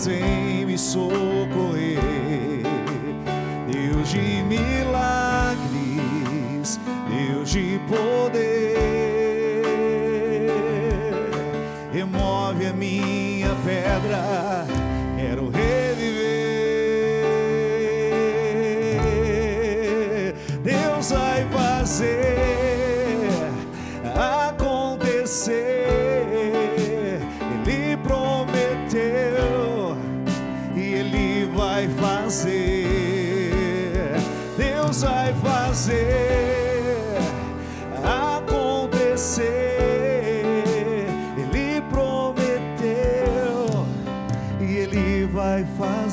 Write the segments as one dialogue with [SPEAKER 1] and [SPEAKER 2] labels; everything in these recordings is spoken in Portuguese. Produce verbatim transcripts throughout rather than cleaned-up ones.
[SPEAKER 1] vem me socorrer. Deus de milagres, Deus de poder, remove a minha pedra, quero reviver. Deus vai fazer acontecer, Ele prometeu e Ele vai fazer. Deus vai fazer acontecer, Ele prometeu e Ele vai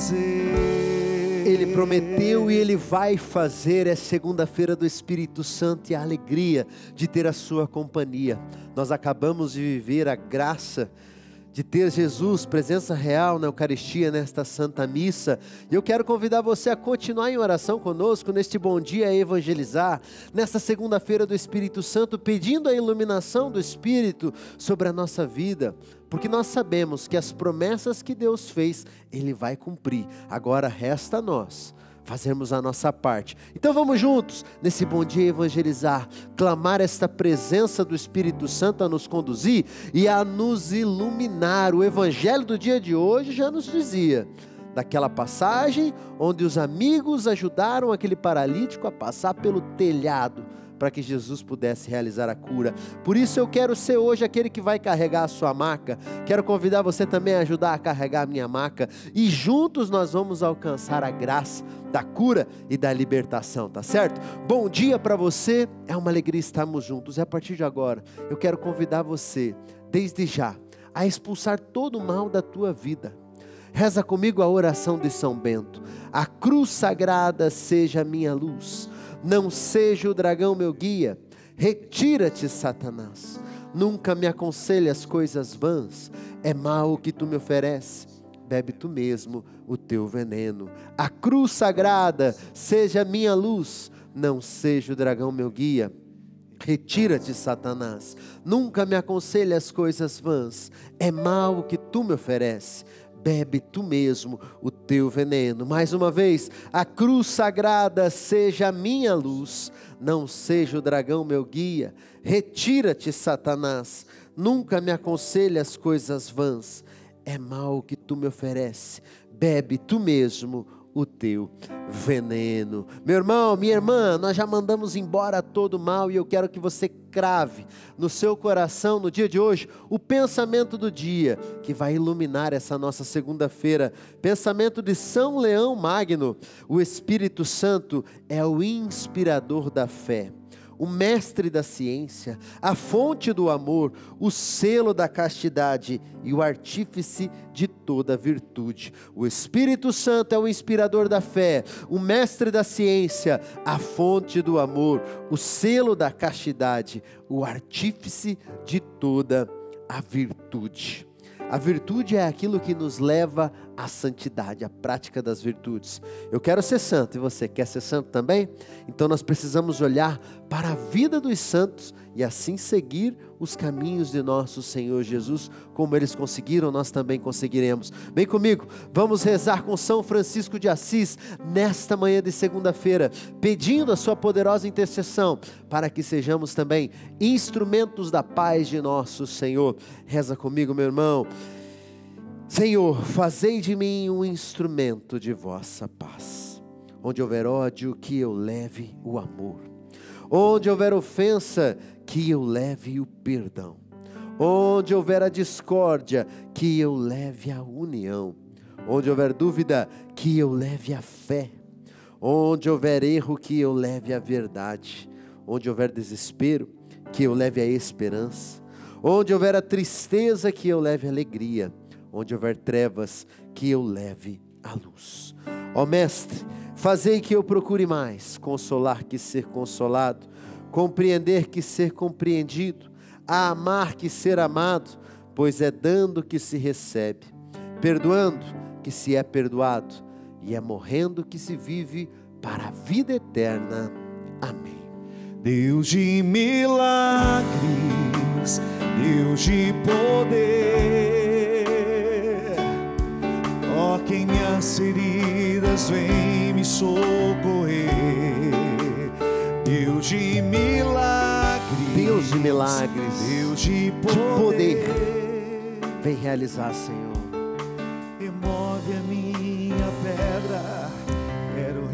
[SPEAKER 1] fazer.
[SPEAKER 2] Ele prometeu e Ele vai fazer. É segunda-feira do Espírito Santo e a alegria de ter a sua companhia. Nós acabamos de viver a graça de ter Jesus, presença real na Eucaristia, nesta Santa Missa. E eu quero convidar você a continuar em oração conosco, neste Bom Dia a Evangelizar, nesta segunda-feira do Espírito Santo, pedindo a iluminação do Espírito sobre a nossa vida, porque nós sabemos que as promessas que Deus fez, Ele vai cumprir. Agora resta a nós fazermos a nossa parte. Então vamos juntos, nesse Bom Dia Evangelizar, clamar esta presença do Espírito Santo a nos conduzir e a nos iluminar. O Evangelho do dia de hoje já nos dizia daquela passagem onde os amigos ajudaram aquele paralítico a passar pelo telhado, para que Jesus pudesse realizar a cura. Por isso eu quero ser hoje aquele que vai carregar a sua maca. Quero convidar você também a ajudar a carregar a minha maca, e juntos nós vamos alcançar a graça da cura e da libertação, tá certo? Bom dia para você, é uma alegria estarmos juntos. E a partir de agora, eu quero convidar você, desde já, a expulsar todo o mal da tua vida. Reza comigo a oração de São Bento. A cruz sagrada seja a minha luz, não seja o dragão meu guia. Retira-te, Satanás, nunca me aconselhe as coisas vãs. É mal o que tu me ofereces, bebe tu mesmo o teu veneno. A cruz sagrada seja a minha luz, não seja o dragão meu guia. Retira-te, Satanás, nunca me aconselhe as coisas vãs. É mal o que tu me ofereces, bebe tu mesmo o teu veneno. Mais uma vez, a cruz sagrada seja a minha luz, não seja o dragão meu guia. Retira-te, Satanás, nunca me aconselhe as coisas vãs. É mal o que tu me ofereces, bebe tu mesmo o teu veneno. Meu irmão, minha irmã, nós já mandamos embora todo o mal, e eu quero que você crave no seu coração, no dia de hoje, o pensamento do dia, que vai iluminar essa nossa segunda-feira. Pensamento de São Leão Magno. O Espírito Santo é o inspirador da fé, o mestre da ciência, a fonte do amor, o selo da castidade e o artífice de toda virtude. O Espírito Santo é o inspirador da fé, o mestre da ciência, a fonte do amor, o selo da castidade, o artífice de toda a virtude. A virtude é aquilo que nos leva à santidade, a prática das virtudes. Eu quero ser santo, e você quer ser santo também? Então nós precisamos olhar para a vida dos santos e assim seguir os caminhos de nosso Senhor Jesus. Como eles conseguiram, nós também conseguiremos. Vem comigo, vamos rezar com São Francisco de Assis nesta manhã de segunda-feira, pedindo a sua poderosa intercessão para que sejamos também instrumentos da paz de nosso Senhor. Reza comigo, meu irmão. Senhor, fazei de mim um instrumento de vossa paz. Onde houver ódio, que eu leve o amor. Onde houver ofensa, que eu leve o perdão. Onde houver a discórdia, que eu leve a união. Onde houver dúvida, que eu leve a fé. Onde houver erro, que eu leve a verdade. Onde houver desespero, que eu leve a esperança. Onde houver a tristeza, que eu leve a alegria. Onde houver trevas, que eu leve a luz. Ó Mestre, fazei que eu procure mais consolar que ser consolado, compreender que ser compreendido, a amar que ser amado, pois é dando que se recebe, perdoando que se é perdoado, e é morrendo que se vive para a vida eterna. Amém.
[SPEAKER 1] Deus de milagres, Deus de poder, ó nas feridas vem me socorrer. Deus de milagres,
[SPEAKER 2] Deus de milagres,
[SPEAKER 1] Deus de
[SPEAKER 2] de
[SPEAKER 1] poder,
[SPEAKER 2] poder, vem realizar, Senhor.
[SPEAKER 1] remove a minha pedra, quero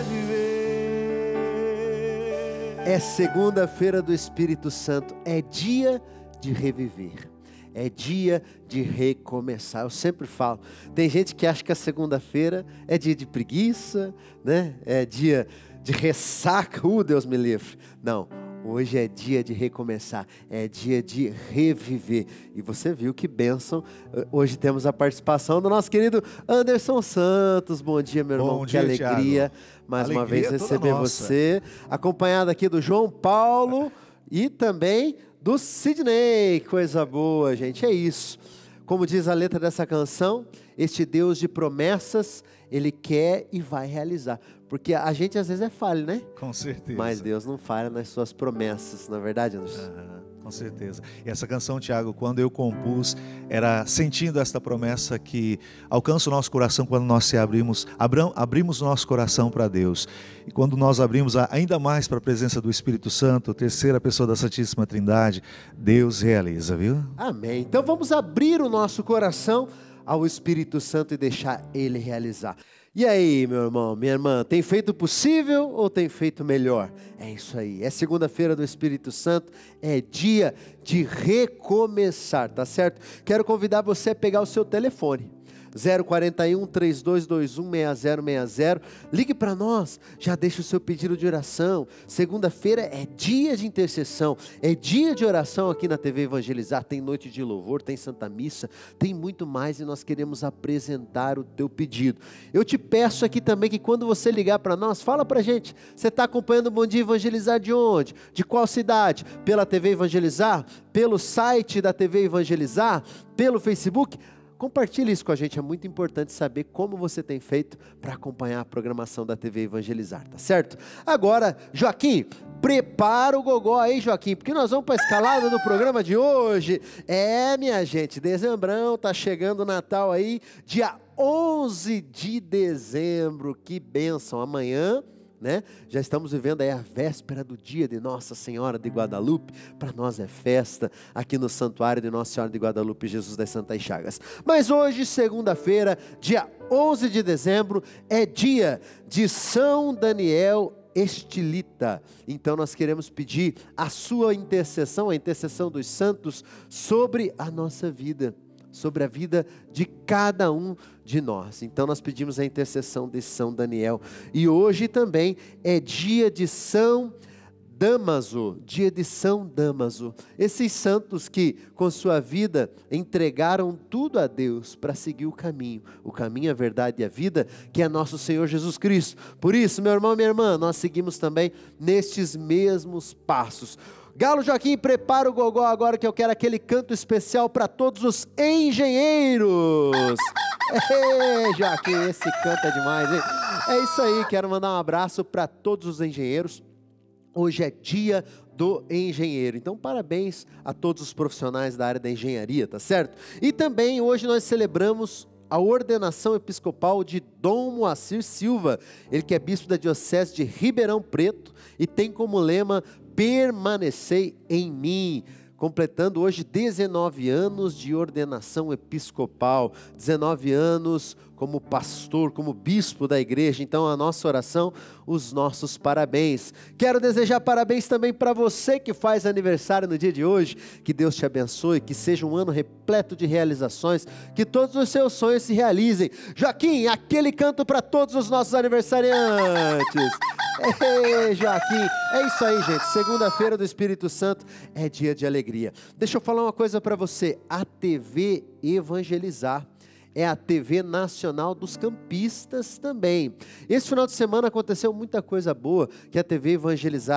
[SPEAKER 1] reviver.
[SPEAKER 2] É segunda-feira do Espírito Santo, é dia de reviver, é dia de recomeçar. Eu sempre falo, tem gente que acha que a segunda-feira é dia de preguiça, né? É dia de ressaca, uh, Deus me livre. Não, hoje é dia de recomeçar, é dia de reviver. E você viu que bênção, hoje temos a participação do nosso querido Anderson Santos. Bom dia, meu irmão,
[SPEAKER 1] Bom
[SPEAKER 2] que
[SPEAKER 1] dia,
[SPEAKER 2] alegria,
[SPEAKER 1] Thiago.
[SPEAKER 2] mais
[SPEAKER 1] Alegria
[SPEAKER 2] uma vez
[SPEAKER 1] toda
[SPEAKER 2] receber
[SPEAKER 1] nossa.
[SPEAKER 2] você, acompanhado aqui do João Paulo e também do Sidney. Coisa boa, gente, é isso. Como diz a letra dessa canção, este Deus de promessas, Ele quer e vai realizar. Porque a gente às vezes é falho, né?
[SPEAKER 1] Com certeza.
[SPEAKER 2] Mas Deus não falha nas suas promessas, não é verdade, Anderson?
[SPEAKER 1] Aham, com certeza. E essa canção, Thiago, quando eu compus, era sentindo esta promessa que alcança o nosso coração quando nós se abrimos, abram, abrimos nosso coração para Deus. E quando nós abrimos ainda mais para a presença do Espírito Santo, terceira pessoa da Santíssima Trindade, Deus realiza, viu?
[SPEAKER 2] Amém. Então vamos abrir o nosso coração ao Espírito Santo e deixar Ele realizar. E aí, meu irmão, minha irmã, tem feito o possível ou tem feito melhor? É isso aí, é segunda-feira do Espírito Santo, é dia de recomeçar, tá certo? Quero convidar você a pegar o seu telefone, zero quarenta e um, três dois dois um, seis zero seis zero, ligue para nós, já deixa o seu pedido de oração. Segunda-feira é dia de intercessão, é dia de oração aqui na T V Evangelizar, tem noite de louvor, tem Santa Missa, tem muito mais e nós queremos apresentar o teu pedido. Eu te peço aqui também que quando você ligar para nós, fala para a gente, você está acompanhando o Bom Dia Evangelizar de onde? De qual cidade? Pela T V Evangelizar? Pelo site da T V Evangelizar? Pelo Facebook? Compartilhe isso com a gente, é muito importante saber como você tem feito para acompanhar a programação da T V Evangelizar, tá certo? Agora, Joaquim, prepara o gogó aí, Joaquim, porque nós vamos para a escalada do programa de hoje. É, minha gente, dezembrão, tá chegando o Natal aí, dia onze de dezembro, que bênção, amanhã, né? Já estamos vivendo aí a véspera do dia de Nossa Senhora de Guadalupe. Para nós é festa aqui no Santuário de Nossa Senhora de Guadalupe, Jesus das Santas Chagas. Mas hoje, segunda-feira, dia onze de dezembro, é dia de São Daniel Estilita. Então nós queremos pedir a sua intercessão, a intercessão dos santos sobre a nossa vida, sobre a vida de cada um de nós. Então nós pedimos a intercessão de São Daniel. E hoje também é dia de São Damaso, dia de São Damaso. Esses santos que com sua vida entregaram tudo a Deus para seguir o caminho, o caminho, a verdade e a vida, que é nosso Senhor Jesus Cristo. Por isso, meu irmão, minha irmã, nós seguimos também nestes mesmos passos. Galo Joaquim, prepara o gogó agora que eu quero aquele canto especial para todos os engenheiros. Ei, Joaquim, esse canto é demais, hein? É isso aí, quero mandar um abraço para todos os engenheiros. Hoje é dia do engenheiro, então parabéns a todos os profissionais da área da engenharia, tá certo? E também hoje nós celebramos a ordenação episcopal de Dom Moacir Silva, ele que é bispo da diocese de Ribeirão Preto e tem como lema: permanecei em mim, completando hoje dezenove anos de ordenação episcopal, dezenove anos como pastor, como bispo da igreja. Então a nossa oração, os nossos parabéns. Quero desejar parabéns também para você que faz aniversário no dia de hoje, que Deus te abençoe, que seja um ano repleto de realizações, que todos os seus sonhos se realizem. Joaquim, aquele canto para todos os nossos aniversariantes. Ei, Joaquim, é isso aí, gente, segunda-feira do Espírito Santo é dia de alegria. Deixa eu falar uma coisa para você, a T V Evangelizar é a T V Nacional dos Campistas também. Esse final de semana aconteceu muita coisa boa que a T V Evangelizar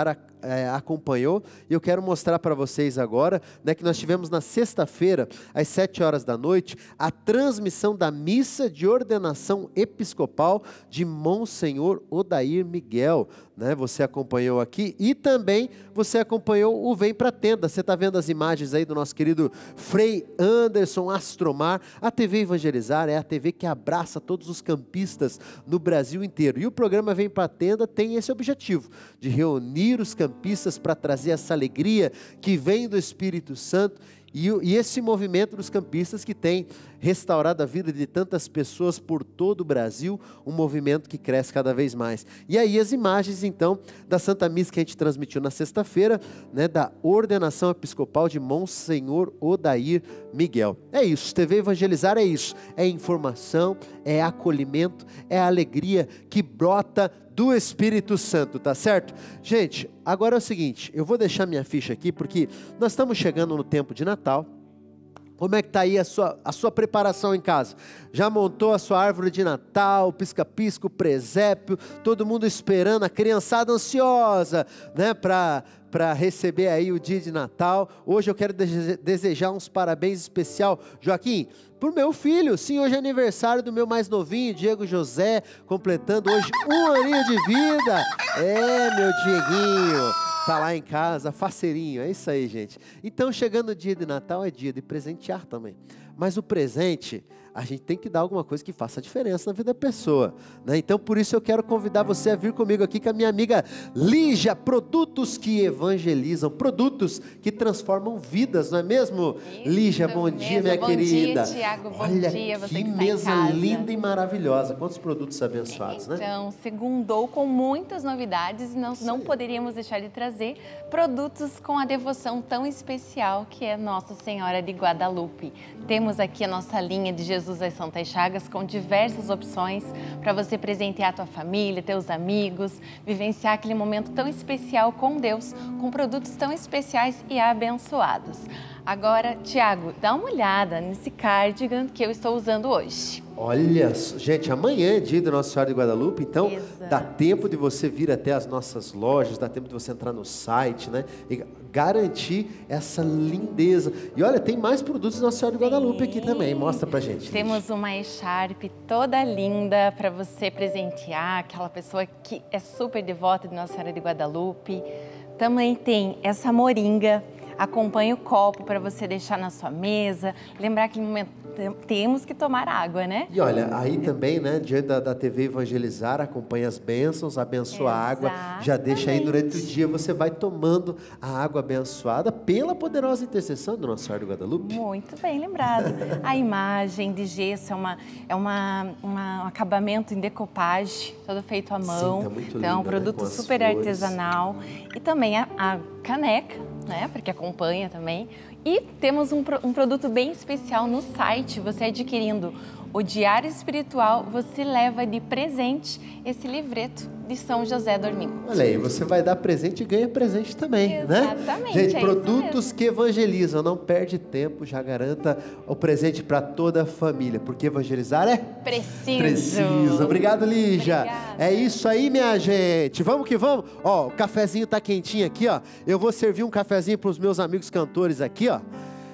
[SPEAKER 2] é, acompanhou, e eu quero mostrar para vocês agora, né, que nós tivemos na sexta-feira, às sete horas da noite, a transmissão da missa de ordenação episcopal de Monsenhor Odair Miguel, né? Você acompanhou aqui, e também você acompanhou o Vem Pra Tenda. Você está vendo as imagens aí do nosso querido Frei Anderson Astromar. A T V Evangelizar é a T V que abraça todos os campistas no Brasil inteiro, e o programa Vem Pra Tenda tem esse objetivo, de reunir os campistas para trazer essa alegria que vem do Espírito Santo, e, e esse movimento dos campistas que tem restaurado a vida de tantas pessoas por todo o Brasil, um movimento que cresce cada vez mais. E aí as imagens então da Santa Missa que a gente transmitiu na sexta-feira, né, da ordenação episcopal de Monsenhor Odair Miguel. É isso, T V Evangelizar é isso, é informação, é acolhimento, é alegria que brota do Espírito Santo, tá certo? Gente, agora é o seguinte, eu vou deixar minha ficha aqui, porque nós estamos chegando no tempo de Natal. Como é que está aí a sua, a sua preparação em casa? Já montou a sua árvore de Natal, pisca-pisca, presépio, todo mundo esperando, a criançada ansiosa, né, para para receber aí o dia de Natal. Hoje eu quero dese- desejar uns parabéns especial, Joaquim, para o meu filho. Sim, hoje é aniversário do meu mais novinho, Diego José, completando hoje um aninho de vida. É, meu Dieguinho, tá lá em casa, faceirinho, é isso aí, gente. Então, chegando o dia de Natal, é dia de presentear também. Mas o presente, a gente tem que dar alguma coisa que faça diferença na vida da pessoa, né? Então, por isso eu quero convidar você a vir comigo aqui com a minha amiga Lígia, produtos que evangelizam, produtos que transformam vidas, não é mesmo?
[SPEAKER 3] Isso
[SPEAKER 2] Lígia, bom
[SPEAKER 3] mesmo.
[SPEAKER 2] dia, minha
[SPEAKER 3] bom
[SPEAKER 2] querida.
[SPEAKER 3] Dia, Tiago, bom
[SPEAKER 2] Olha
[SPEAKER 3] dia, você
[SPEAKER 2] que
[SPEAKER 3] que está
[SPEAKER 2] mesa
[SPEAKER 3] em casa.
[SPEAKER 2] linda e maravilhosa, quantos produtos abençoados, né?
[SPEAKER 3] Então, segundou com muitas novidades e nós não poderíamos deixar de trazer produtos com a devoção tão especial que é Nossa Senhora de Guadalupe. Temos aqui a nossa linha de Jesus às Santas Chagas com diversas opções para você presentear a tua família, teus amigos, vivenciar aquele momento tão especial com Deus, com produtos tão especiais e abençoados. Agora, Tiago, dá uma olhada nesse cardigan que eu estou usando hoje.
[SPEAKER 2] Olha, gente, amanhã é dia da Nossa Senhora de Guadalupe, então
[SPEAKER 3] Exato.
[SPEAKER 2] Dá tempo de você vir até as nossas lojas, dá tempo de você entrar no site, né? E garantir essa lindeza. E olha, tem mais produtos da Nossa Senhora de Guadalupe aqui também, mostra pra gente.
[SPEAKER 3] Temos uma echarpe toda linda para você presentear, aquela pessoa que é super devota de Nossa Senhora de Guadalupe. Também tem essa moringa. Acompanhe o copo para você deixar na sua mesa. Lembrar que no momento temos que tomar água, né?
[SPEAKER 2] E olha, aí também, né, diante da, da T V Evangelizar, acompanha as bênçãos, abençoa a água, já deixa aí durante o dia, você vai tomando a água abençoada pela poderosa intercessão do Nossa Senhora de Guadalupe.
[SPEAKER 3] Muito bem lembrado. A imagem de gesso é, uma, é uma, uma, um acabamento em decopagem, todo feito à mão.
[SPEAKER 2] Sim, tá muito
[SPEAKER 3] então, é um
[SPEAKER 2] linda,
[SPEAKER 3] produto
[SPEAKER 2] né, com as
[SPEAKER 3] super
[SPEAKER 2] flores.
[SPEAKER 3] artesanal. E também a, a caneca, né, porque acompanha também. E temos um, um produto bem especial no site. Você adquirindo o Diário Espiritual, você leva de presente esse livreto de São José Dorminho.
[SPEAKER 2] Olha aí, você vai dar presente e ganha presente também,
[SPEAKER 3] Exatamente,
[SPEAKER 2] né? Gente,
[SPEAKER 3] é
[SPEAKER 2] produtos que evangelizam, não perde tempo, já garanta o presente para toda a família, porque evangelizar é
[SPEAKER 3] Preciso.
[SPEAKER 2] preciso. Obrigado, Lígia.
[SPEAKER 3] Obrigada.
[SPEAKER 2] É isso aí, minha gente. Vamos que vamos. Ó, o cafezinho tá quentinho aqui, ó. Eu vou servir um cafezinho para os meus amigos cantores aqui, ó.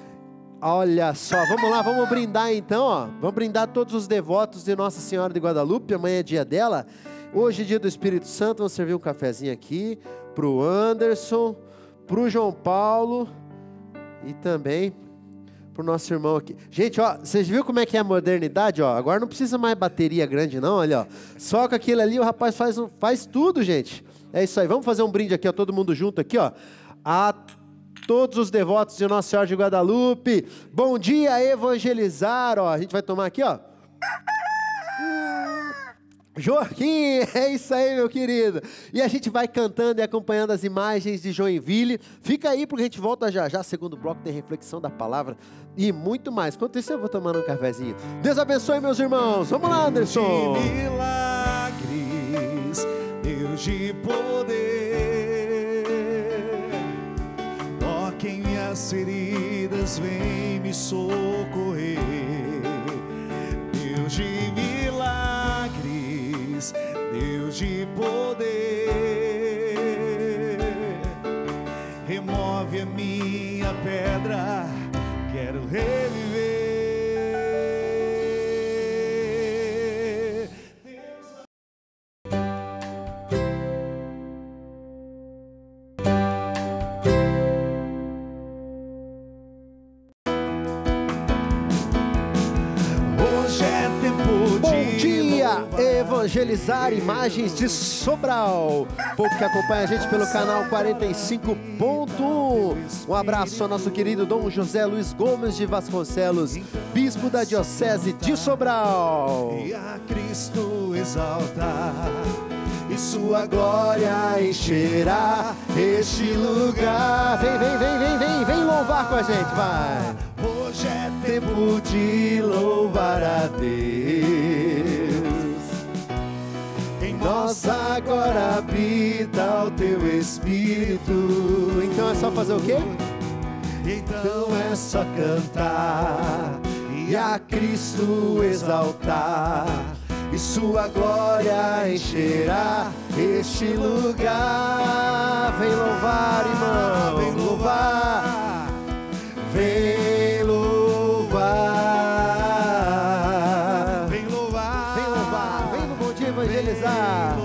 [SPEAKER 2] Olha só, vamos lá, vamos brindar então, ó. Vamos brindar todos os devotos de Nossa Senhora de Guadalupe, amanhã é dia dela. Hoje é dia do Espírito Santo, vamos servir um cafezinho aqui pro Anderson, pro João Paulo e também pro nosso irmão aqui. Gente, ó, vocês viram como é que é a modernidade, ó? Agora não precisa mais bateria grande não, olha, ó. Só com aquilo ali o rapaz faz, faz tudo, gente. É isso aí, vamos fazer um brinde aqui, ó, todo mundo junto aqui, ó. A todos os devotos de Nossa Senhora de Guadalupe. Bom dia, evangelizar, ó. A gente vai tomar aqui, ó. Joaquim, é isso aí, meu querido. E a gente vai cantando e acompanhando as imagens de Joinville. Fica aí porque a gente volta já já. Segundo bloco tem reflexão da palavra e muito mais. Enquanto isso eu vou tomando um cafezinho. Deus abençoe, meus irmãos. Vamos lá, Anderson.
[SPEAKER 1] De milagres, Deus de poder, toque em minhas feridas, vem me socorrer. Deus de milagres, Deus de poder,
[SPEAKER 2] Dia Evangelizar, imagens de Sobral. Pouco que acompanha a gente pelo canal quarenta e cinco ponto um. Um abraço ao nosso querido Dom José Luiz Gomes de Vasconcelos, bispo da Diocese de Sobral.
[SPEAKER 1] E a Cristo exaltar, e sua glória encherá este lugar.
[SPEAKER 2] Vem, vem, vem, vem, vem, vem louvar com a gente, vai.
[SPEAKER 1] Hoje é tempo de louvar a Deus. Em nós agora habita o teu Espírito.
[SPEAKER 2] Então é só fazer o quê?
[SPEAKER 1] Então é só cantar e a Cristo exaltar, e sua glória encherá este lugar.
[SPEAKER 2] Vem louvar, irmão,
[SPEAKER 1] vem louvar, vem louvar, vem louvar,
[SPEAKER 2] vem louvar, vem no Bom Dia Evangelizar.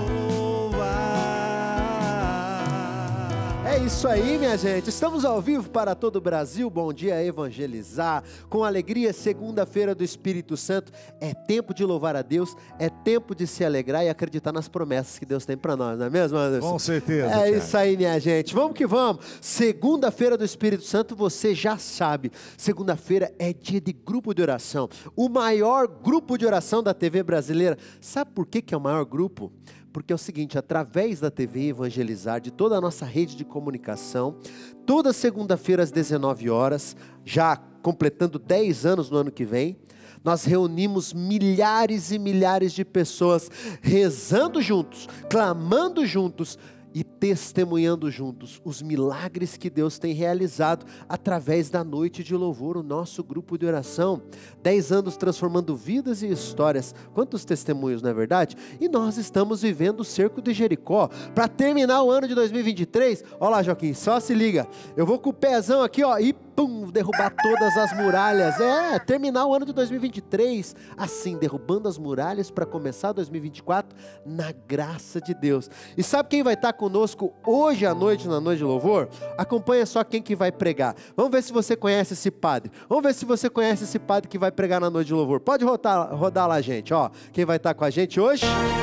[SPEAKER 2] É isso aí, minha gente, estamos ao vivo para todo o Brasil. Bom Dia Evangelizar, com alegria, segunda-feira do Espírito Santo. É tempo de louvar a Deus, é tempo de se alegrar e acreditar nas promessas que Deus tem para nós, não é mesmo, Anderson?
[SPEAKER 1] Com certeza.
[SPEAKER 2] É
[SPEAKER 1] Thiago.
[SPEAKER 2] isso aí, minha gente, vamos que vamos. Segunda-feira do Espírito Santo, você já sabe, segunda-feira é dia de grupo de oração, o maior grupo de oração da T V brasileira. Sabe por que que é o maior grupo? Porque é o seguinte, através da T V Evangelizar, de toda a nossa rede de comunicação, toda segunda-feira às dezenove horas, já completando dez anos no ano que vem, nós reunimos milhares e milhares de pessoas rezando juntos, clamando juntos e testemunhando juntos os milagres que Deus tem realizado através da noite de louvor, o nosso grupo de oração. Dez anos transformando vidas e histórias. Quantos testemunhos, não é verdade? E nós estamos vivendo o cerco de Jericó. Para terminar o ano de dois mil e vinte e três, olha lá, Joaquim, só se liga. Eu vou com o pezão aqui, ó, e pum, derrubar todas as muralhas. É, terminar o ano de dois mil e vinte e três, assim, derrubando as muralhas para começar dois mil e vinte e quatro na graça de Deus. E sabe quem vai estar conosco hoje à noite, na noite de louvor? Acompanha só quem que vai pregar. Vamos ver se você conhece esse padre. Vamos ver se você conhece esse padre que vai pregar na noite de louvor. Pode rodar, rodar lá, gente. Ó, quem vai estar com a gente hoje?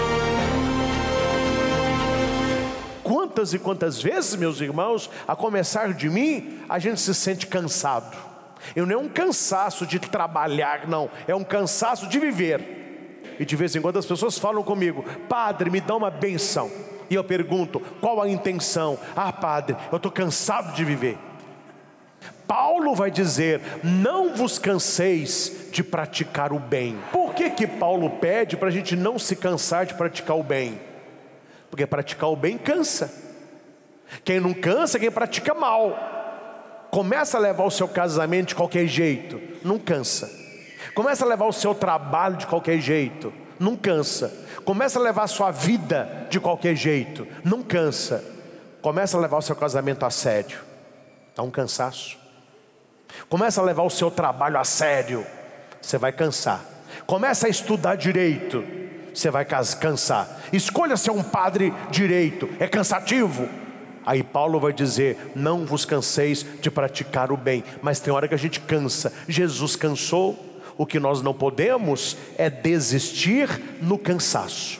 [SPEAKER 4] Quantas e quantas vezes, meus irmãos, a começar de mim, a gente se sente cansado. Eu não é um cansaço de trabalhar, não. É um cansaço de viver. E de vez em quando as pessoas falam comigo: padre, me dá uma benção. E eu pergunto: qual a intenção? Ah, padre, eu estou cansado de viver. Paulo vai dizer: não vos canseis de praticar o bem. Por que que Paulo pede para a gente não se cansar de praticar o bem? Porque praticar o bem cansa. Quem não cansa é quem pratica mal. Começa a levar o seu casamento de qualquer jeito, não cansa. Começa a levar o seu trabalho de qualquer jeito, não cansa. Começa a levar a sua vida de qualquer jeito, não cansa. Começa a levar o seu casamento a sério, dá um cansaço. Começa a levar o seu trabalho a sério, você vai cansar. Começa a estudar direito, você vai cansar. Escolha ser um padre direito, é cansativo. Aí Paulo vai dizer: não vos canseis de praticar o bem. Mas tem hora que a gente cansa. Jesus cansou. O que nós não podemos é desistir no cansaço.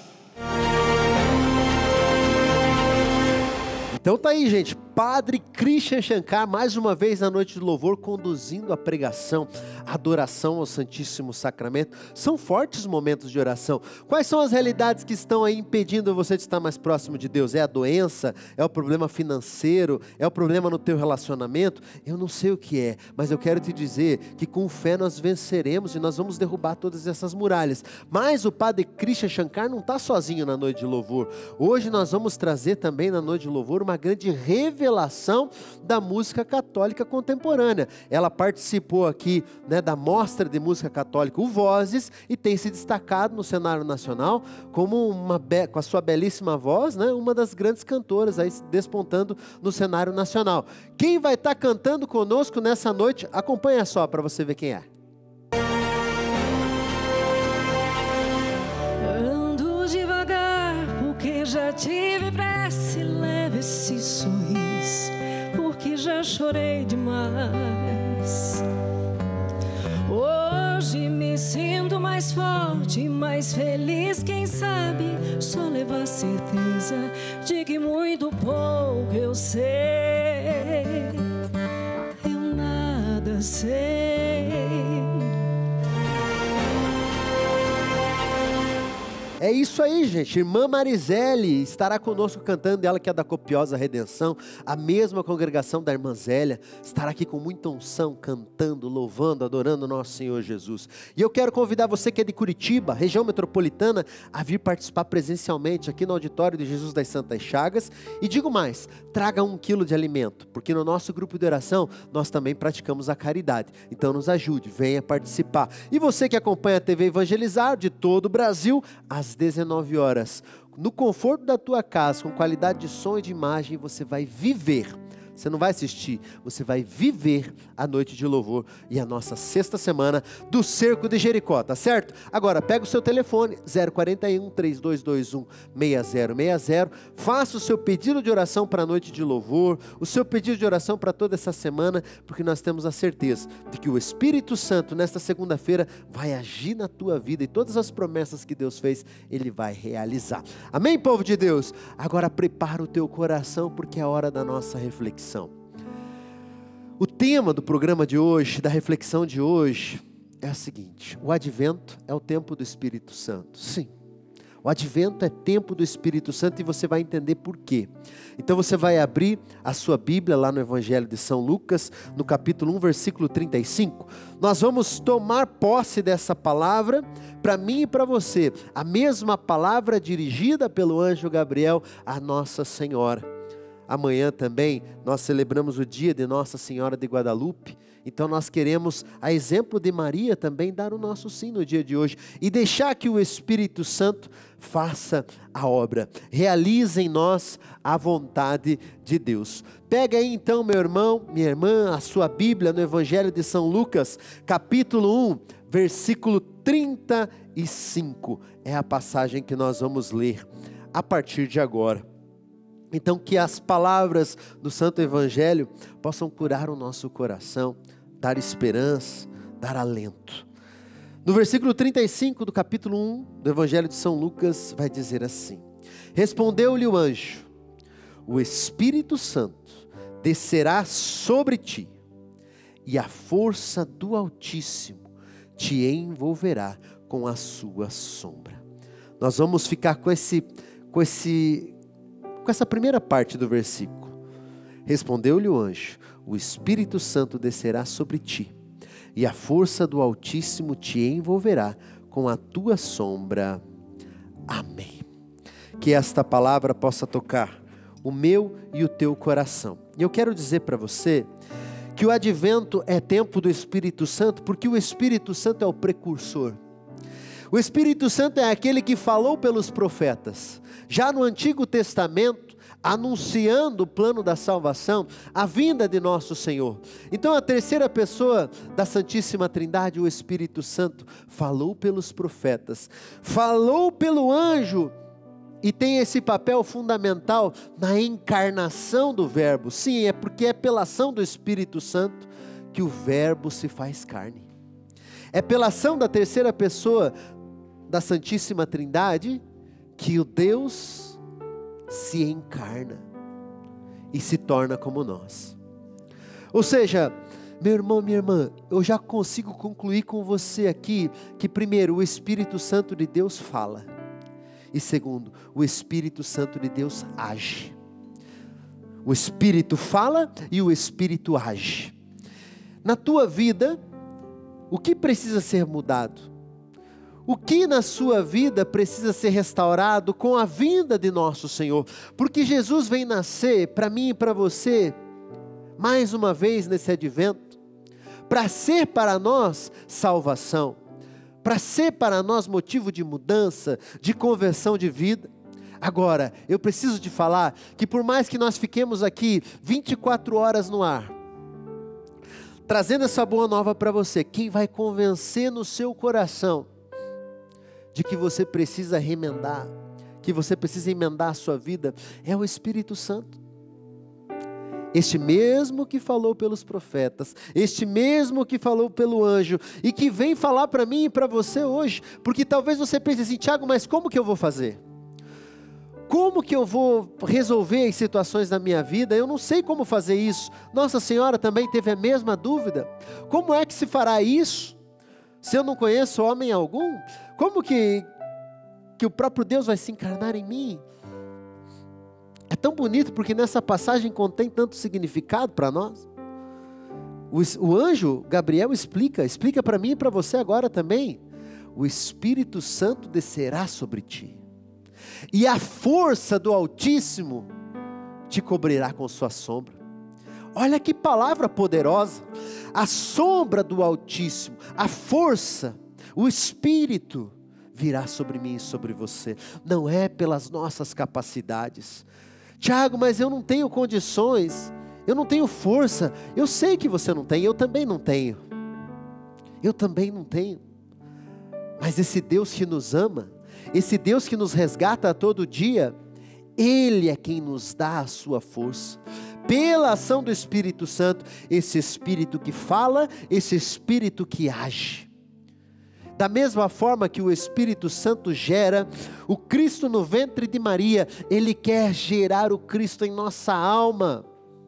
[SPEAKER 2] Então tá aí, gente, Padre Christian Shankar, mais uma vez na noite de louvor, conduzindo a pregação, a adoração ao Santíssimo Sacramento. São fortes momentos de oração. Quais são as realidades que estão aí impedindo você de estar mais próximo de Deus? É a doença? É o problema financeiro? É o problema no teu relacionamento? Eu não sei o que é, mas eu quero te dizer que com fé nós venceremos e nós vamos derrubar todas essas muralhas. Mas o Padre Christian Shankar não está sozinho na noite de louvor. Hoje nós vamos trazer também na noite de louvor uma grande revelação da música católica contemporânea. Ela participou aqui, né, da Mostra de Música Católica o Vozes e tem se destacado no cenário nacional como uma be- com a sua belíssima voz, né, uma das grandes cantoras aí despontando no cenário nacional. Quem vai estar cantando conosco nessa noite? Acompanha só para você ver quem é.
[SPEAKER 5] Ando devagar porque já tive pressa, leve esse sorriso porque já chorei demais. Hoje me sinto mais forte forte, mais feliz, quem sabe só leva a certeza de que muito pouco eu sei, eu nada sei.
[SPEAKER 2] É isso aí, gente. Irmã Marisele estará conosco cantando, ela que é da Copiosa Redenção, a mesma congregação da irmã Zélia, estará aqui com muita unção, cantando, louvando, adorando o nosso Senhor Jesus. E eu quero convidar você que é de Curitiba, região metropolitana, a vir participar presencialmente aqui no auditório de Jesus das Santas Chagas. E digo mais, traga um quilo de alimento, porque no nosso grupo de oração nós também praticamos a caridade. Então nos ajude, venha participar. E você que acompanha a T V Evangelizar de todo o Brasil, às dezenove horas, no conforto da tua casa, com qualidade de som e de imagem, você vai viver. Você não vai assistir, você vai viver a noite de louvor e a nossa sexta semana do Cerco de Jericó, tá certo? Agora, pega o seu telefone, zero quarenta e um, três dois dois um, seis zero seis zero, faça o seu pedido de oração para a noite de louvor, o seu pedido de oração para toda essa semana, porque nós temos a certeza de que o Espírito Santo, nesta segunda-feira, vai agir na tua vida e todas as promessas que Deus fez, Ele vai realizar. Amém, povo de Deus? Agora prepara o teu coração, porque é a hora da nossa reflexão. O tema do programa de hoje, da reflexão de hoje, é o seguinte: o advento é o tempo do Espírito Santo. Sim, o advento é tempo do Espírito Santo e você vai entender por quê. Então você vai abrir a sua Bíblia lá no Evangelho de São Lucas, no capítulo um, versículo trinta e cinco. Nós vamos tomar posse dessa palavra para mim e para você, a mesma palavra dirigida pelo anjo Gabriel a Nossa Senhora. Amanhã também nós celebramos o dia de Nossa Senhora de Guadalupe, então nós queremos, a exemplo de Maria, também dar o nosso sim no dia de hoje e deixar que o Espírito Santo faça a obra, realize em nós a vontade de Deus. Pega aí então, meu irmão, minha irmã, a sua Bíblia no Evangelho de São Lucas, capítulo um, versículo trinta e cinco, é a passagem que nós vamos ler a partir de agora. Então que as palavras do Santo Evangelho possam curar o nosso coração, dar esperança, dar alento. No versículo trinta e cinco do capítulo um do Evangelho de São Lucas vai dizer assim: respondeu-lhe o anjo, o Espírito Santo descerá sobre ti, e a força do Altíssimo te envolverá com a sua sombra. Nós vamos ficar com esse, com esse com essa primeira parte do versículo. Respondeu-lhe o anjo, o Espírito Santo descerá sobre ti, e a força do Altíssimo te envolverá com a tua sombra. Amém. Que esta palavra possa tocar o meu e o teu coração. E eu quero dizer para você que o advento é tempo do Espírito Santo, porque o Espírito Santo é o precursor. O Espírito Santo é aquele que falou pelos profetas, já no Antigo Testamento, anunciando o plano da salvação, a vinda de nosso Senhor. Então a terceira pessoa da Santíssima Trindade, o Espírito Santo, falou pelos profetas, falou pelo anjo, e tem esse papel fundamental na encarnação do Verbo. Sim, é porque é pela ação do Espírito Santo que o Verbo se faz carne. É pela ação da terceira pessoa da Santíssima Trindade que o Deus se encarna e se torna como nós. Ou seja, meu irmão, minha irmã, eu já consigo concluir com você aqui que primeiro, o Espírito Santo de Deus fala, e segundo, o Espírito Santo de Deus age. O Espírito fala e o Espírito age. Na tua vida, o que precisa ser mudado? O que na sua vida precisa ser restaurado com a vinda de nosso Senhor? Porque Jesus vem nascer para mim e para você, mais uma vez nesse advento, para ser para nós salvação, para ser para nós motivo de mudança, de conversão de vida. Agora, eu preciso te falar que por mais que nós fiquemos aqui vinte e quatro horas no ar, trazendo essa boa nova para você, quem vai convencer no seu coração de que você precisa remendar, que você precisa emendar a sua vida, é o Espírito Santo. este mesmo que falou pelos profetas, este mesmo que falou pelo anjo, e que vem falar para mim e para você hoje, porque talvez você pense assim: Tiago, mas como que eu vou fazer? Como que eu vou resolver as situações da minha vida? Eu não sei como fazer isso. Nossa Senhora também teve a mesma dúvida. Como é que se fará isso, se eu não conheço homem algum? Como que, que o próprio Deus vai se encarnar em mim? É tão bonito, porque nessa passagem contém tanto significado para nós. O, o anjo Gabriel explica, explica para mim e para você agora também. O Espírito Santo descerá sobre ti, e a força do Altíssimo te cobrirá com sua sombra. Olha que palavra poderosa. A sombra do Altíssimo, a força, o Espírito virá sobre mim e sobre você. Não é pelas nossas capacidades. Tiago, mas eu não tenho condições, eu não tenho força. Eu sei que você não tem, eu também não tenho. Eu também não tenho. Mas esse Deus que nos ama, esse Deus que nos resgata a todo dia, Ele é quem nos dá a sua força, pela ação do Espírito Santo, esse Espírito que fala, esse Espírito que age. Da mesma forma que o Espírito Santo gera o Cristo no ventre de Maria, Ele quer gerar o Cristo em nossa alma.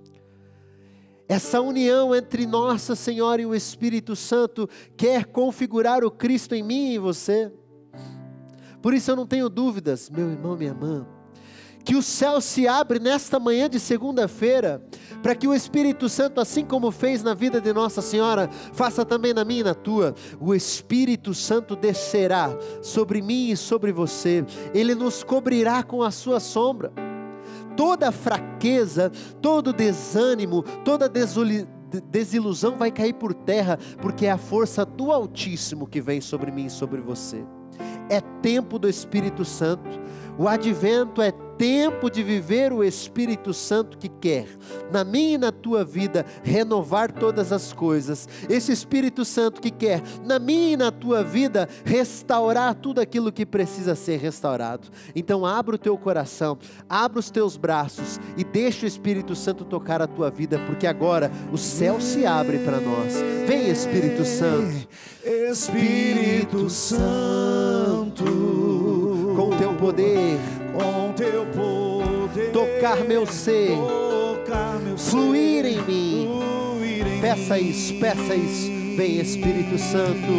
[SPEAKER 2] Essa união entre Nossa Senhora e o Espírito Santo quer configurar o Cristo em mim e em você. Por isso eu não tenho dúvidas, meu irmão, minha irmã, que o céu se abre nesta manhã de segunda-feira, para que o Espírito Santo, assim como fez na vida de Nossa Senhora, faça também na minha e na tua. O Espírito Santo descerá sobre mim e sobre você, Ele nos cobrirá com a sua sombra. Toda fraqueza, todo desânimo, toda desilusão vai cair por terra, porque é a força do Altíssimo que vem sobre mim e sobre você. É tempo do Espírito Santo. O advento é tempo de viver o Espírito Santo que quer, na minha e na tua vida, renovar todas as coisas. Esse Espírito Santo que quer, na minha e na tua vida, restaurar tudo aquilo que precisa ser restaurado. Então abra o teu coração, abra os teus braços e deixa o Espírito Santo tocar a tua vida, porque agora o céu se abre para nós. Vem, Espírito Santo.
[SPEAKER 1] Espírito Santo,
[SPEAKER 2] com o teu poder,
[SPEAKER 1] com teu poder,
[SPEAKER 2] tocar meu ser,
[SPEAKER 1] tocar meu
[SPEAKER 2] fluir
[SPEAKER 1] ser,
[SPEAKER 2] em mim.
[SPEAKER 1] fluir em
[SPEAKER 2] Peça
[SPEAKER 1] mim.
[SPEAKER 2] isso, peça isso. Vem, Espírito Santo.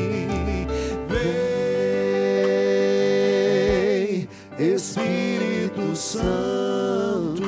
[SPEAKER 1] Vem, Espírito Santo,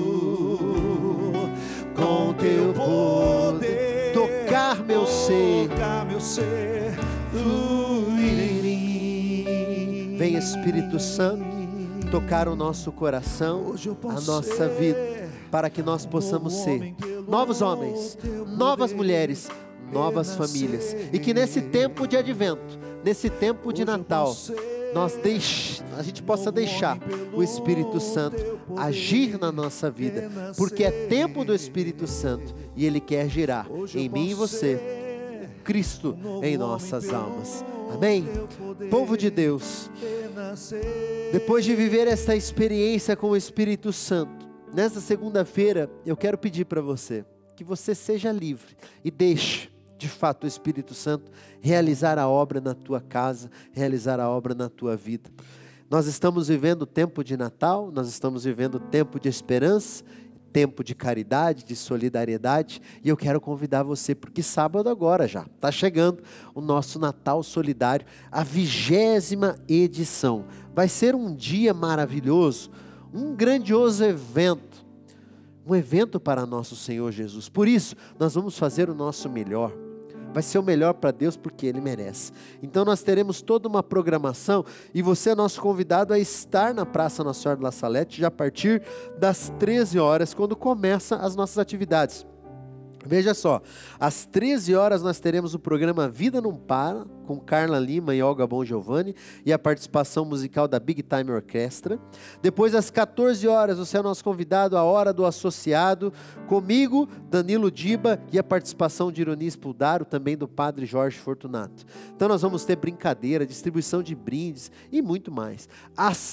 [SPEAKER 1] com teu poder,
[SPEAKER 2] tocar meu ser,
[SPEAKER 1] tocar meu ser, fluir em mim.
[SPEAKER 2] Vem, Espírito Santo, tocar o nosso coração, a nossa vida, para que nós possamos ser novos homens, novas mulheres, novas famílias, e que nesse tempo de advento, nesse tempo de Natal, nós deixe, a gente possa deixar o Espírito Santo agir na nossa vida, porque é tempo do Espírito Santo, e Ele quer girar em mim e você Cristo em nossas almas. Amém? Povo de Deus, depois de viver esta experiência com o Espírito Santo, nesta segunda-feira eu quero pedir para você que você seja livre e deixe de fato o Espírito Santo realizar a obra na tua casa, realizar a obra na tua vida. Nós estamos vivendo o tempo de Natal, nós estamos vivendo o tempo de esperança, tempo de caridade, de solidariedade, e eu quero convidar você, porque sábado agora já está chegando o nosso Natal Solidário, a vigésima edição. Vai ser um dia maravilhoso, um grandioso evento, um evento para nosso Senhor Jesus. Por isso, nós vamos fazer o nosso melhor. Vai ser o melhor para Deus, porque Ele merece. Então nós teremos toda uma programação, e você é nosso convidado a estar na Praça Nossa Senhora de La Salete, já a partir das treze horas, quando começam as nossas atividades. Veja só, às treze horas nós teremos o programa Vida Não Para, com Carla Lima e Olga Bon Giovanni, e a participação musical da Big Time Orquestra. Depois, às quatorze horas, você é nosso convidado à Hora do Associado, comigo, Danilo Diba, e a participação de Ironi Spuldaro, também do Padre Jorge Fortunato. Então nós vamos ter brincadeira, distribuição de brindes e muito mais. Às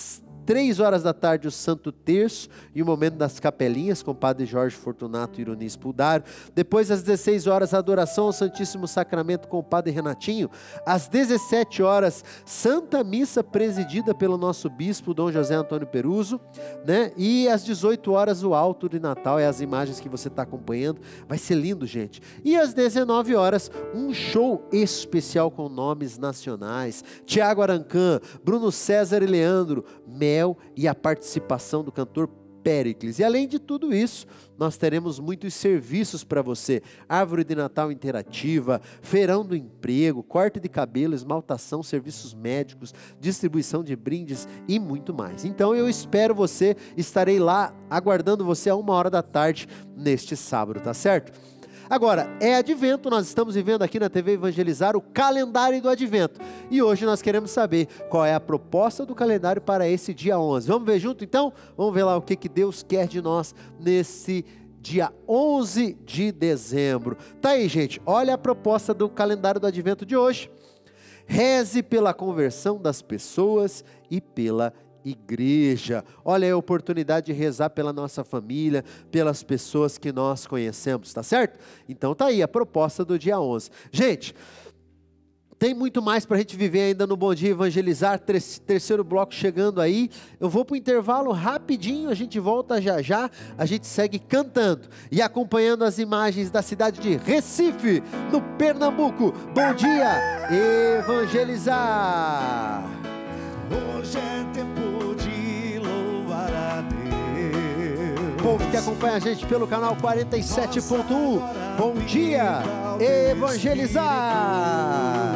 [SPEAKER 2] três horas da tarde o Santo Terço e o momento das capelinhas com o Padre Jorge Fortunato e Ironice Puldário. Depois às dezesseis horas a adoração ao Santíssimo Sacramento com o Padre Renatinho. Às dezessete horas, Santa Missa presidida pelo nosso Bispo Dom José Antônio Peruso, né? E às dezoito horas o alto de Natal, é as imagens que você está acompanhando, vai ser lindo, gente. E às dezenove horas, um show especial com nomes nacionais, Tiago Arancã, Bruno César e Leandro, Mel e a participação do cantor Péricles. E além de tudo isso, nós teremos muitos serviços para você: árvore de Natal interativa, feirão do emprego, corte de cabelo, esmaltação, serviços médicos, distribuição de brindes e muito mais. Então eu espero você, estarei lá aguardando você a uma hora da tarde neste sábado, tá certo? Agora, é Advento, nós estamos vivendo aqui na T V Evangelizar o calendário do Advento. E hoje nós queremos saber qual é a proposta do calendário para esse dia onze. Vamos ver junto então? Vamos ver lá o que, que Deus quer de nós nesse dia onze de dezembro. Tá aí, gente, olha a proposta do calendário do Advento de hoje. Reze pela conversão das pessoas e pela igreja. Olha a oportunidade de rezar pela nossa família, pelas pessoas que nós conhecemos, tá certo? Então tá aí a proposta do dia onze. Gente, tem muito mais para a gente viver ainda no Bom Dia Evangelizar, terceiro bloco chegando aí. Eu vou para o intervalo rapidinho, a gente volta já já, a gente segue cantando e acompanhando as imagens da cidade de Recife, no Pernambuco. Bom Dia Evangelizar!
[SPEAKER 1] Hoje é tempo de louvar a Deus.
[SPEAKER 2] Povo que acompanha a gente pelo canal quarenta e sete ponto um, Bom Dia Evangelizar.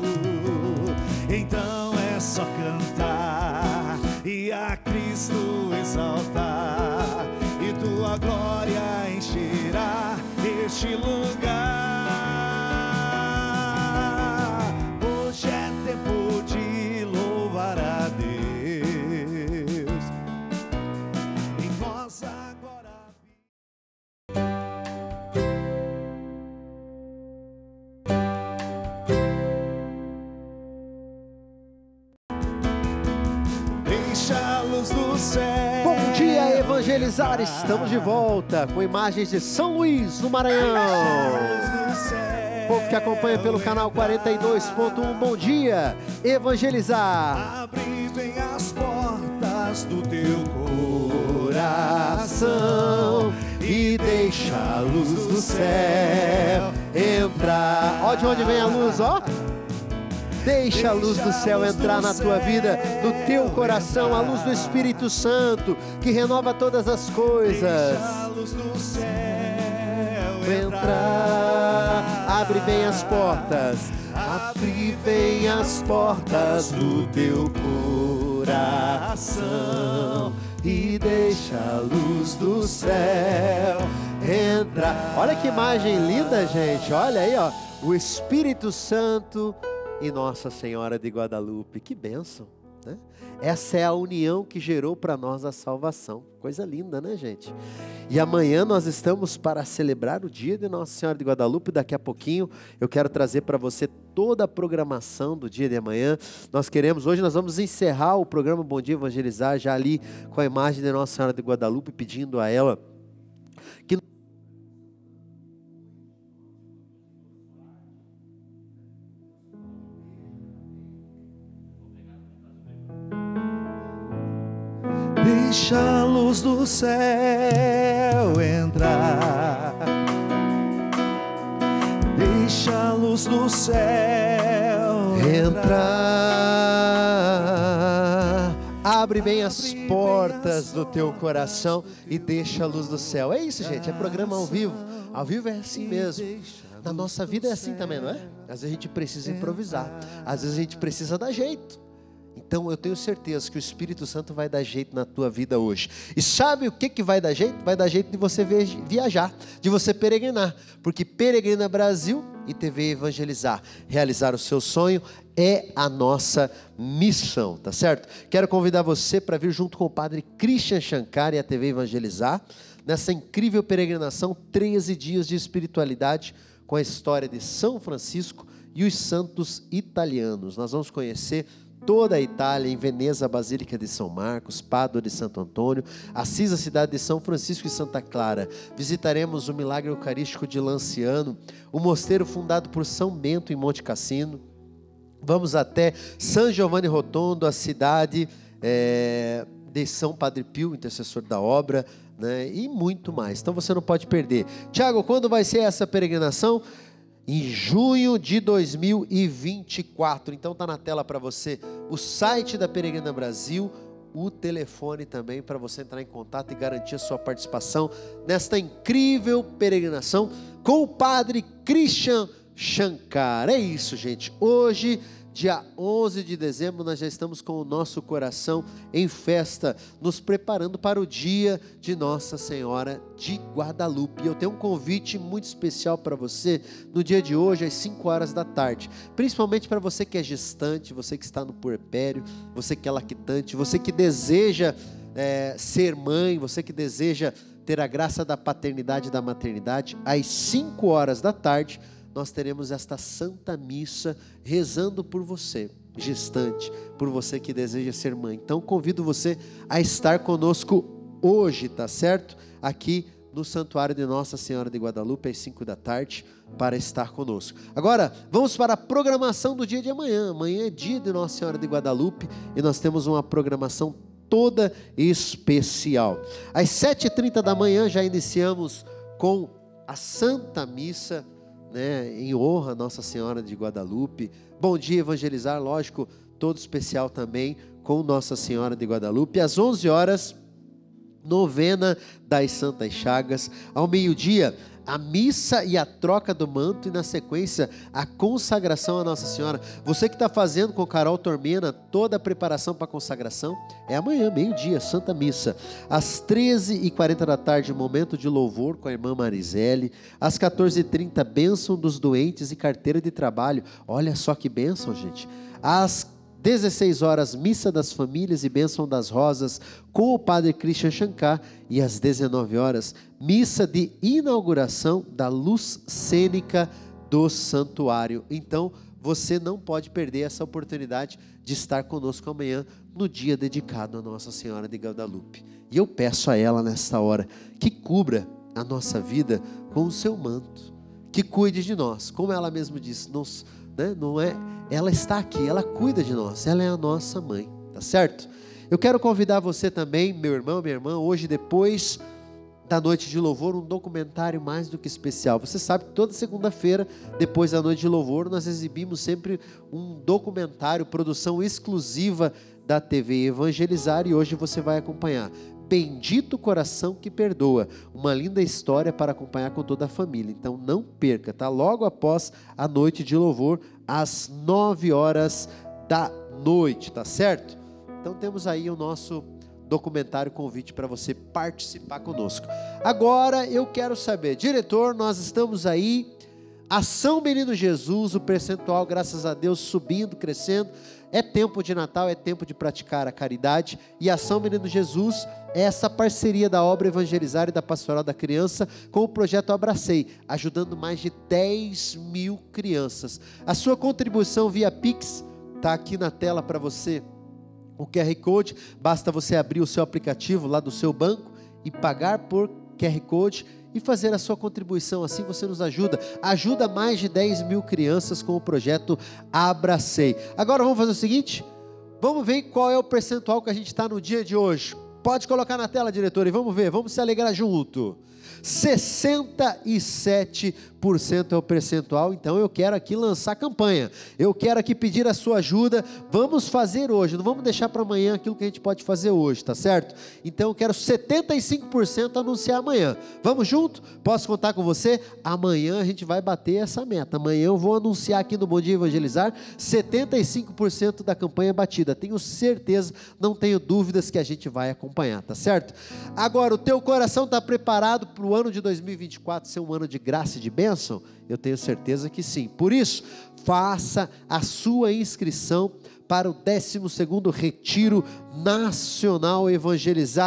[SPEAKER 1] Então é só cantar e a Cristo exaltar, e tua glória encherá este lugar. Hoje é tempo de louvar a Deus, em nós agora. Deixa a luz do céu.
[SPEAKER 2] Bom Dia Evangelizar, estamos de volta com imagens de São Luís, no Maranhão. Povo que acompanha pelo canal quarenta e dois ponto um, Bom Dia Evangelizar.
[SPEAKER 1] Abre bem as portas do teu coração
[SPEAKER 2] E deixa a luz do céu entrar. Ó de onde vem a luz, ó. Deixa a luz do céu entrar na tua vida, no teu coração, a luz do Espírito Santo, que renova todas as coisas.
[SPEAKER 1] Deixa a luz do céu
[SPEAKER 2] Entrar, abre bem as portas, abre bem as portas do teu coração e deixa a luz do céu entrar. Olha que imagem linda, gente. Olha aí, ó, o Espírito Santo e Nossa Senhora de Guadalupe. Que bênção, né? Essa é a união que gerou para nós a salvação. Coisa linda, né, gente? E amanhã nós estamos para celebrar o dia de Nossa Senhora de Guadalupe. Daqui a pouquinho eu quero trazer para você toda a programação do dia de amanhã. Nós queremos, hoje nós vamos encerrar o programa Bom Dia Evangelizar, já ali com a imagem de Nossa Senhora de Guadalupe, pedindo a ela que
[SPEAKER 1] Deixa a luz do céu entrar. Deixa a luz do céu
[SPEAKER 2] entrar. Abre bem as portas do teu coração e deixa a luz do céu. É isso, gente, é programa ao vivo. Ao vivo é assim mesmo. Na nossa vida é assim também, não é? Às vezes a gente precisa improvisar, às vezes a gente precisa dar jeito. Então eu tenho certeza que o Espírito Santo vai dar jeito na tua vida hoje. E sabe o que, que vai dar jeito? Vai dar jeito de você viajar, de você peregrinar. Porque Peregrina Brasil e T V Evangelizar, realizar o seu sonho é a nossa missão, tá certo? Quero convidar você para vir junto com o Padre Christian Shankar e a T V Evangelizar, nessa incrível peregrinação, treze dias de espiritualidade, com a história de São Francisco e os santos italianos. Nós vamos conhecer toda a Itália, em Veneza, a Basílica de São Marcos, Pádua de Santo Antônio, Assis, a cidade de São Francisco e Santa Clara. Visitaremos o Milagre Eucarístico de Lanciano, o mosteiro fundado por São Bento em Monte Cassino. Vamos até San Giovanni Rotondo, a cidade é, de São Padre Pio, intercessor da obra, né, e muito mais. Então você não pode perder. Tiago, quando vai ser essa peregrinação? Em junho de dois mil e vinte e quatro. Então está na tela para você o site da Peregrina Brasil, o telefone também para você entrar em contato e garantir a sua participação nesta incrível peregrinação com o Padre Christian Shankar. É isso, gente. Hoje, dia onze de dezembro, nós já estamos com o nosso coração em festa, nos preparando para o dia de Nossa Senhora de Guadalupe. Eu tenho um convite muito especial para você no dia de hoje, às cinco horas da tarde, principalmente para você que é gestante, você que está no puerpério, você que é lactante, você que deseja é, ser mãe, você que deseja ter a graça da paternidade e da maternidade. Às cinco horas da tarde, nós teremos esta Santa Missa rezando por você, gestante, por você que deseja ser mãe. Então convido você a estar conosco hoje, tá certo? Aqui no Santuário de Nossa Senhora de Guadalupe, às cinco da tarde, para estar conosco. Agora, vamos para a programação do dia de amanhã. Amanhã é dia de Nossa Senhora de Guadalupe e nós temos uma programação toda especial. Às sete e trinta da manhã já iniciamos com a Santa Missa, né, em honra a Nossa Senhora de Guadalupe. Bom dia evangelizar, lógico, todo especial também com Nossa Senhora de Guadalupe. Às onze horas, novena das Santas Chagas. Ao meio-dia, a missa e a troca do manto, e na sequência a consagração a Nossa Senhora. Você que está fazendo com Carol Tormena toda a preparação para a consagração, é amanhã, meio-dia, Santa Missa. Às treze e quarenta da tarde, momento de louvor com a irmã Marisele. Às quatorze e trinta, bênção dos doentes e carteira de trabalho. Olha só que bênção, gente. Às dezesseis horas, missa das famílias e bênção das rosas com o Padre Christian Shankar. E às dezenove horas, missa de inauguração da luz cênica do santuário. Então, você não pode perder essa oportunidade de estar conosco amanhã, no dia dedicado a Nossa Senhora de Guadalupe. E eu peço a ela nesta hora que cubra a nossa vida com o seu manto, que cuide de nós, como ela mesma disse, não, né, não é, ela está aqui, ela cuida de nós, ela é a nossa mãe, tá certo? Eu quero convidar você também, meu irmão, minha irmã, hoje depois da noite de louvor, um documentário mais do que especial. Você sabe que toda segunda-feira, depois da noite de louvor, nós exibimos sempre um documentário, produção exclusiva da T V Evangelizar, e hoje você vai acompanhar Bendito Coração que Perdoa, uma linda história para acompanhar com toda a família. Então não perca, tá? Logo após a noite de louvor, às nove horas da noite, tá certo? Então temos aí o nosso documentário, convite para você participar conosco. Agora eu quero saber, diretor, nós estamos aí, Ação Menino Jesus, o percentual, graças a Deus, subindo, crescendo. É tempo de Natal, é tempo de praticar a caridade, e Ação Menino Jesus é essa parceria da obra Evangelizar e da Pastoral da Criança com o projeto Abracei, ajudando mais de dez mil crianças. A sua contribuição via Pix está aqui na tela para você. O Q R Code, basta você abrir o seu aplicativo lá do seu banco e pagar por Q R Code e fazer a sua contribuição. Assim você nos ajuda, ajuda mais de dez mil crianças com o projeto Abracei. Agora vamos fazer o seguinte, vamos ver qual é o percentual que a gente está no dia de hoje. Pode colocar na tela, diretor, e vamos ver, vamos se alegrar junto. sessenta e sete por cento é o percentual. Então eu quero aqui lançar a campanha, eu quero aqui pedir a sua ajuda. Vamos fazer hoje, não vamos deixar para amanhã aquilo que a gente pode fazer hoje, tá certo? Então eu quero setenta e cinco por cento anunciar amanhã. Vamos junto? Posso contar com você? Amanhã a gente vai bater essa meta. Amanhã eu vou anunciar aqui no Bom Dia Evangelizar setenta e cinco por cento da campanha batida. Tenho certeza, não tenho dúvidas que a gente vai acompanhar, tá certo? Agora, o teu coração está preparado para o ano de dois mil e vinte e quatro ser um ano de graça e de bênção? Eu tenho certeza que sim. Por isso, faça a sua inscrição para o décimo segundo Retiro Nacional Evangelizar.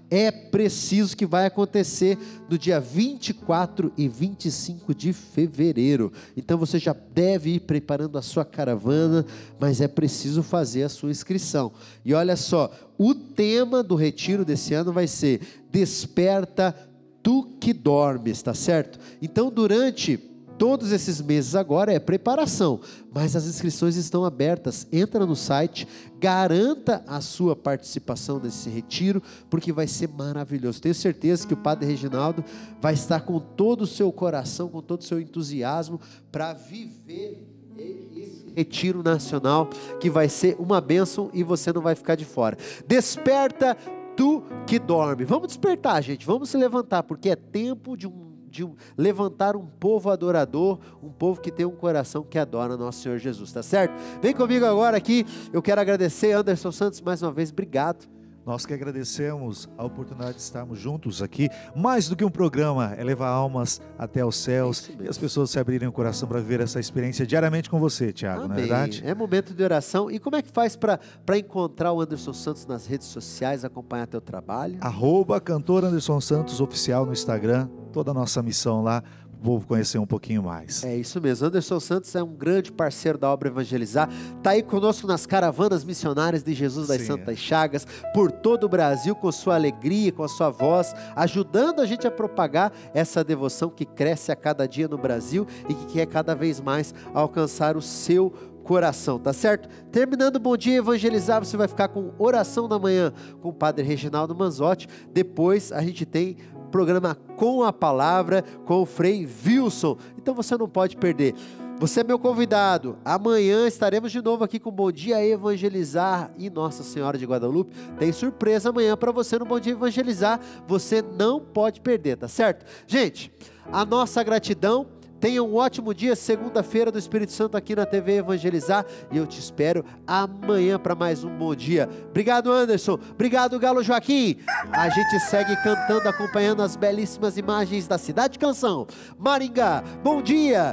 [SPEAKER 2] é preciso, que vai acontecer no dia vinte e quatro e vinte e cinco de fevereiro. Então você já deve ir preparando a sua caravana, mas é preciso fazer a sua inscrição. E olha só, o tema do retiro desse ano vai ser Desperta tu que dormes, tá certo? Então durante todos esses meses agora é preparação, mas as inscrições estão abertas. Entra no site, garanta a sua participação nesse retiro, porque vai ser maravilhoso. Tenho certeza que o Padre Reginaldo vai estar com todo o seu coração, com todo o seu entusiasmo para viver esse retiro nacional, que vai ser uma bênção e você não vai ficar de fora. Desperta tu que dorme. Vamos despertar, gente, vamos se levantar, porque é tempo de um de um, levantar um povo adorador, um povo que tem um coração que adora nosso Senhor Jesus, tá certo? Vem comigo agora aqui, eu quero agradecer Anderson Santos mais uma vez, obrigado.
[SPEAKER 1] Nós que agradecemos a oportunidade de estarmos juntos aqui. Mais do que um programa, é levar almas até os céus e as pessoas se abrirem o coração para viver essa experiência diariamente com você, Tiago, não é verdade?
[SPEAKER 2] É momento de oração. E como é que faz para encontrar o Anderson Santos nas redes sociais, acompanhar teu trabalho?
[SPEAKER 1] Arroba Cantor Anderson Santos Oficial no Instagram, toda a nossa missão lá, o povo conhecer um pouquinho mais.
[SPEAKER 2] É isso mesmo, Anderson Santos é um grande parceiro da obra Evangelizar, está aí conosco nas caravanas missionárias de Jesus das Sim, Santas é. Chagas, por todo o Brasil, com sua alegria, com a sua voz, ajudando a gente a propagar essa devoção que cresce a cada dia no Brasil e que quer cada vez mais alcançar o seu coração, tá certo? Terminando o Bom Dia Evangelizar, você vai ficar com oração da manhã com o Padre Reginaldo Manzotti. Depois a gente tem programa Com a Palavra com o Frei Wilson, então você não pode perder. Você é meu convidado, amanhã estaremos de novo aqui com Bom Dia Evangelizar e Nossa Senhora de Guadalupe. Tem surpresa amanhã para você no Bom Dia Evangelizar, você não pode perder, tá certo? Gente, a nossa gratidão. Tenha um ótimo dia, segunda-feira do Espírito Santo aqui na T V Evangelizar, e eu te espero amanhã para mais um Bom Dia. Obrigado, Anderson. Obrigado, Galo Joaquim. A gente segue cantando, acompanhando as belíssimas imagens da Cidade Canção, Maringá. Bom Dia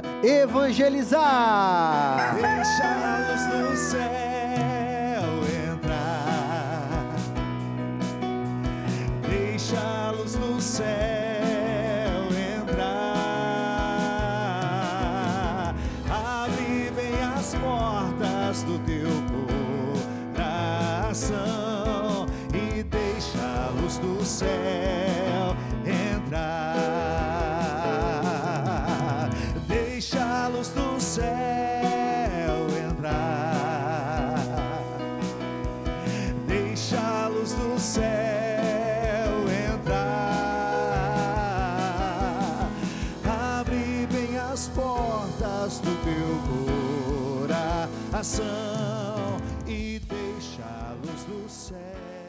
[SPEAKER 2] Evangelizar.
[SPEAKER 1] Deixa a luz do céu entrar. Deixa a luz do céu. Do teu coração e deixa a luz do céu entrar. Deixa a luz do céu entrar. Deixa a luz do céu entrar. Abre bem as portas do teu coração. Ação e deixa a luz do céu.